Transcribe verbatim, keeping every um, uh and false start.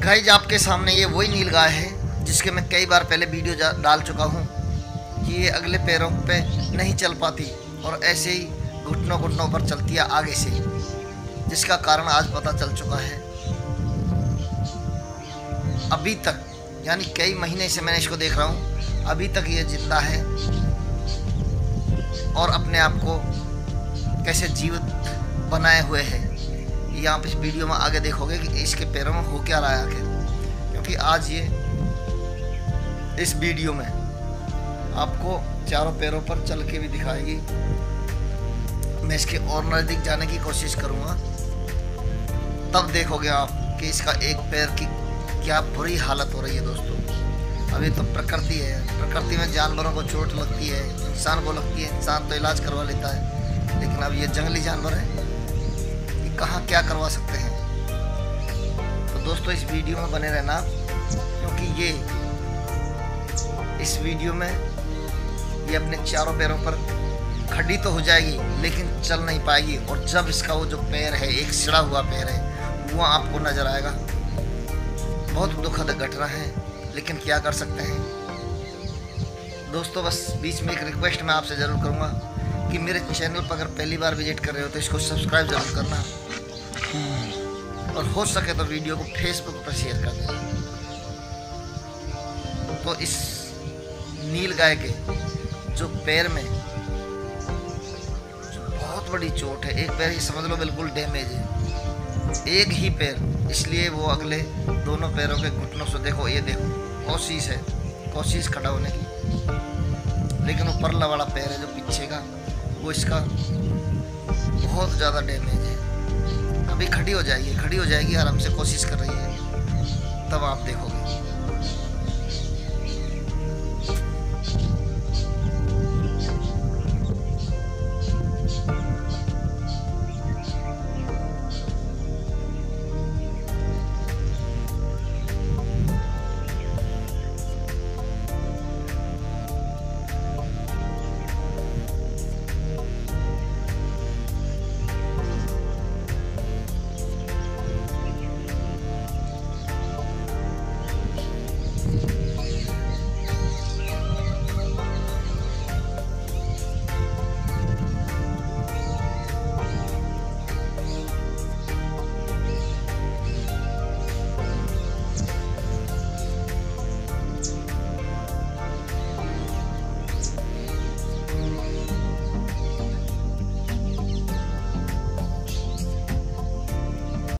Guys आपके सामने ये वही नीलगाय है जिसके मैं कई बार पहले वीडियो डाल चुका हूँ कि ये अगले पैरों पे नहीं चल पाती और ऐसे ही घुटनों घुटनों पर चलती है आगे से, जिसका कारण आज पता चल चुका है। अभी तक यानी कई महीने से मैंने इसको देख रहा हूँ, अभी तक ये जिंदा है और अपने आप को कैसे जीवित बनाए हुए है। ये आप इस वीडियो में आगे देखोगे कि इसके पैरों में हो क्या रहा है आखिर, क्योंकि आज ये इस वीडियो में आपको चारों पैरों पर चल के भी दिखाएगी। मैं इसके और नज़दीक जाने की कोशिश करूँगा, तब देखोगे आप कि इसका एक पैर की क्या बुरी हालत हो रही है। दोस्तों अभी तो प्रकृति है, प्रकृति में जानवरों को चोट लगती है, इंसान को लगती है, इंसान तो इलाज करवा लेता है, लेकिन अब ये जंगली जानवर है, ये कहाँ क्या करवा सकते हैं। तो दोस्तों इस वीडियो में बने रहना, क्योंकि ये इस वीडियो में ये अपने चारों पैरों पर खड़ी तो हो जाएगी लेकिन चल नहीं पाएगी, और जब इसका वो जो पैर है, एक सिड़ा हुआ पैर है, वो आपको नज़र आएगा। बहुत दुखद घटना है, लेकिन क्या कर सकते हैं दोस्तों। बस बीच में एक रिक्वेस्ट मैं आपसे ज़रूर करूँगा कि मेरे चैनल पर अगर पहली बार विजिट कर रहे हो तो इसको सब्सक्राइब ज़रूर करना, और हो सके तो वीडियो को फेसबुक पर शेयर कर देना। तो इस नीलगाय के जो पैर में जो बहुत बड़ी चोट है, एक पैर ही समझ लो बिल्कुल डैमेज है, एक ही पैर, इसलिए वो अगले दोनों पैरों के घुटनों से देखो, ये देखो कोशिश है कोशिश खड़ा होने की, लेकिन वो परला वाला पैर है जो पीछे का, वो इसका बहुत ज़्यादा डैमेज है। अभी खड़ी हो जाएगी खड़ी हो जाएगी आराम से कोशिश कर रही है, तब आप देखोगे।